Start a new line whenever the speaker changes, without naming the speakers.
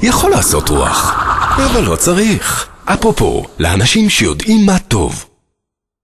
יכול לעשות רוח, אבל לא צריך. אפרופו, לאנשים שיודעים מה טוב.